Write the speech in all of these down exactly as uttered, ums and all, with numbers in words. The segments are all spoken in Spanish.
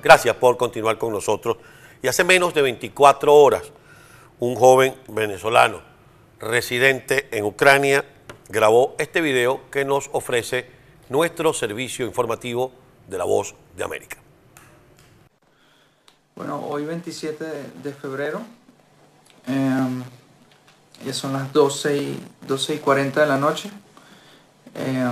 Gracias por continuar con nosotros. Y hace menos de veinticuatro horas, un joven venezolano residente en Ucrania grabó este video que nos ofrece nuestro servicio informativo de La Voz de América. Bueno, hoy veintisiete de febrero, eh, ya son las doce y cuarenta de la noche. Eh,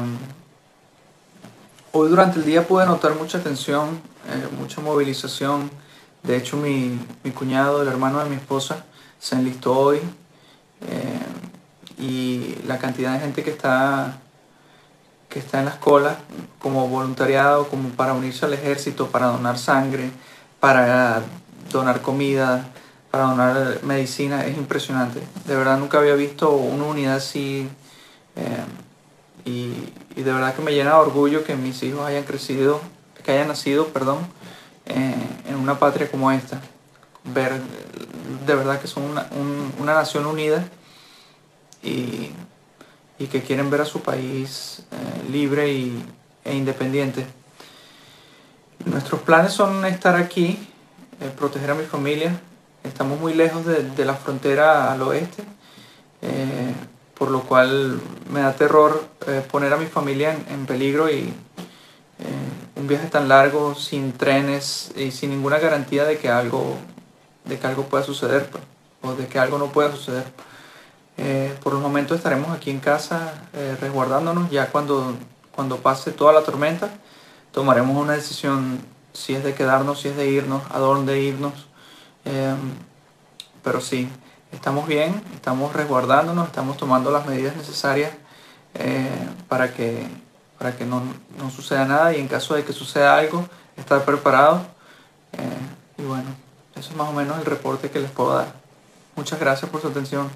hoy durante el día pude notar mucha tensión, eh, mucha movilización. De hecho, mi, mi cuñado, el hermano de mi esposa, se enlistó hoy. Eh, y la cantidad de gente que está, que está en las colas como voluntariado, como para unirse al ejército, para donar sangre, para donar comida, para donar medicina, es impresionante. De verdad nunca había visto una unidad así, eh, y, y de verdad que me llena de orgullo que mis hijos hayan crecido, que hayan nacido, perdón, eh, en una patria como esta. Ver de verdad que son una, un, una nación unida y, y que quieren ver a su país eh, libre y, e independiente. Nuestros planes son estar aquí, eh, proteger a mi familia. Estamos muy lejos de, de la frontera al oeste, eh, por lo cual me da terror eh, poner a mi familia en, en peligro y eh, un viaje tan largo, sin trenes y sin ninguna garantía de que algo, de que algo pueda suceder, pues, o de que algo no pueda suceder. Eh, por el momento estaremos aquí en casa eh, resguardándonos. Ya cuando, cuando pase toda la tormenta tomaremos una decisión, si es de quedarnos, si es de irnos, a dónde irnos. Eh, pero sí, estamos bien, estamos resguardándonos, estamos tomando las medidas necesarias eh, para que, para que no, no suceda nada, y en caso de que suceda algo, estar preparados. Eh, y bueno, eso es más o menos el reporte que les puedo dar. Muchas gracias por su atención.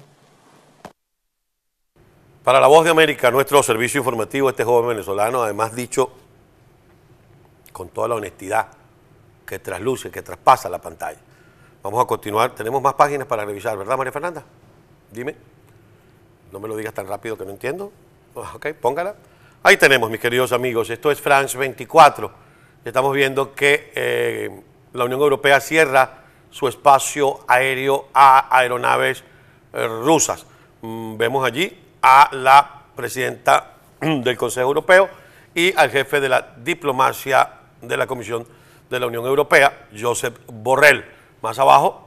Para La Voz de América, nuestro servicio informativo, este joven venezolano, además dicho con toda la honestidad que trasluce, que traspasa la pantalla. Vamos a continuar. Tenemos más páginas para revisar, ¿verdad, María Fernanda? Dime. No me lo digas tan rápido que no entiendo. Ok, póngala. Ahí tenemos, mis queridos amigos. Esto es France veinticuatro. Estamos viendo que eh, la Unión Europea cierra su espacio aéreo a aeronaves eh, rusas. Mm, vemos allí a la presidenta del Consejo Europeo y al jefe de la diplomacia de la Comisión de la Unión Europea, Josep Borrell. Más abajo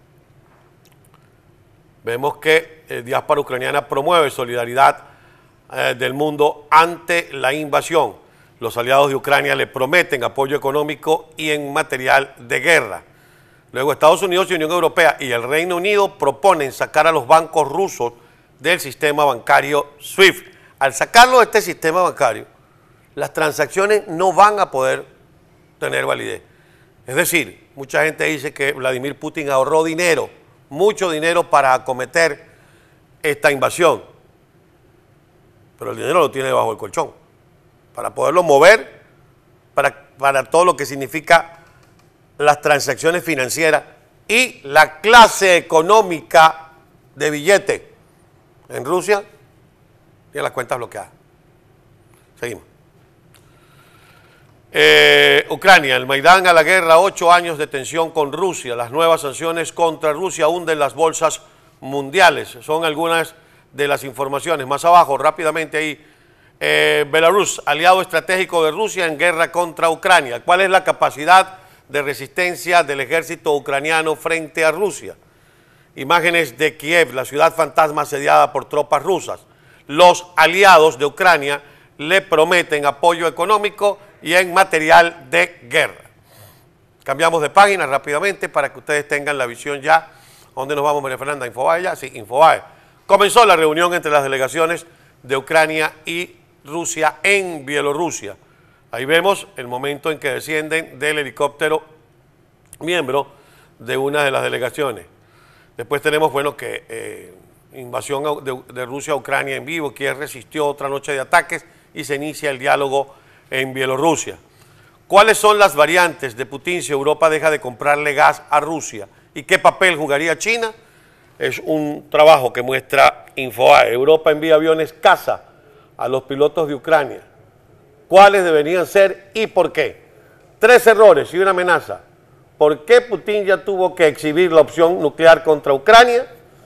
vemos que eh, Diáspora Ucraniana promueve solidaridad eh, del mundo ante la invasión. Los aliados de Ucrania le prometen apoyo económico y en material de guerra. Luego Estados Unidos y Unión Europea y el Reino Unido proponen sacar a los bancos rusos del sistema bancario SWIFT. Al sacarlo de este sistema bancario, las transacciones no van a poder tener validez. Es decir, mucha gente dice que Vladimir Putin ahorró dinero, mucho dinero para acometer esta invasión, pero el dinero lo tiene debajo del colchón, para poderlo mover, para, para todo lo que significa las transacciones financieras y la clase económica de billete en Rusia tiene las cuentas bloqueadas. Seguimos. Eh, Ucrania, el Maidán a la guerra, ocho años de tensión con Rusia. Las nuevas sanciones contra Rusia hunden las bolsas mundiales. Son algunas de las informaciones. Más abajo, rápidamente ahí, eh, Belarus, aliado estratégico de Rusia en guerra contra Ucrania. ¿Cuál es la capacidad de resistencia del ejército ucraniano frente a Rusia? Imágenes de Kiev, la ciudad fantasma asediada por tropas rusas. Los aliados de Ucrania le prometen apoyo económico y en material de guerra. Cambiamos de página rápidamente para que ustedes tengan la visión ya. ¿A dónde nos vamos, María Fernanda? ¿Infobae ya? Sí, Infobae. Comenzó la reunión entre las delegaciones de Ucrania y Rusia en Bielorrusia. Ahí vemos el momento en que descienden del helicóptero miembro de una de las delegaciones. Después tenemos, bueno, que eh, invasión de, de Rusia a Ucrania en vivo. Kiev resistió otra noche de ataques y se inicia el diálogo en Bielorrusia. ¿Cuáles son las variantes de Putin si Europa deja de comprarle gas a Rusia? ¿Y qué papel jugaría China? Es un trabajo que muestra Infobae. Europa envía aviones caza a los pilotos de Ucrania. ¿Cuáles deberían ser y por qué? Tres errores y una amenaza. ¿Por qué Putin ya tuvo que exhibir la opción nuclear contra Ucrania?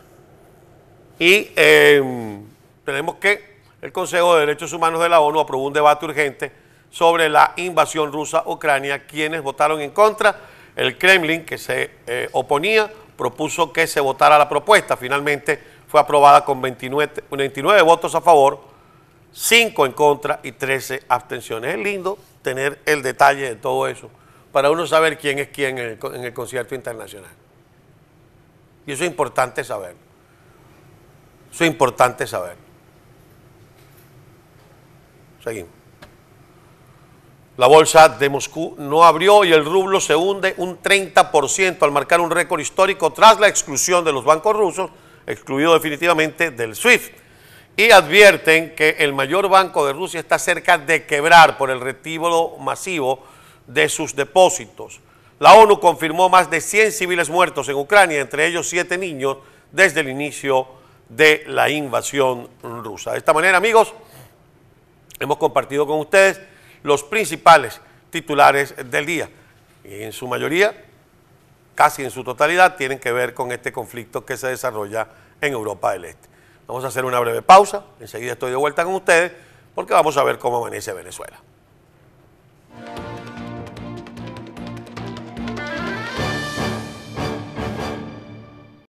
Y eh, tenemos que el Consejo de Derechos Humanos de la ONU aprobó un debate urgente sobre la invasión rusa a Ucrania. Quienes votaron en contra, el Kremlin, que se eh, oponía, propuso que se votara la propuesta. Finalmente fue aprobada con veintinueve, veintinueve votos a favor, cinco en contra y trece abstenciones. Es lindo tener el detalle de todo eso para uno saber quién es quién en el, en el concierto internacional. Y eso es importante saber. Eso es importante saber. Seguimos. La bolsa de Moscú no abrió y el rublo se hunde un treinta por ciento al marcar un récord histórico tras la exclusión de los bancos rusos, excluido definitivamente del SWIFT. Y advierten que el mayor banco de Rusia está cerca de quebrar por el retiro masivo de sus depósitos. La ONU confirmó más de cien civiles muertos en Ucrania, entre ellos siete niños, desde el inicio de la invasión rusa. De esta manera, amigos, hemos compartido con ustedes los principales titulares del día. Y en su mayoría, casi en su totalidad, tienen que ver con este conflicto que se desarrolla en Europa del Este. Vamos a hacer una breve pausa, enseguida estoy de vuelta con ustedes, porque vamos a ver cómo amanece Venezuela.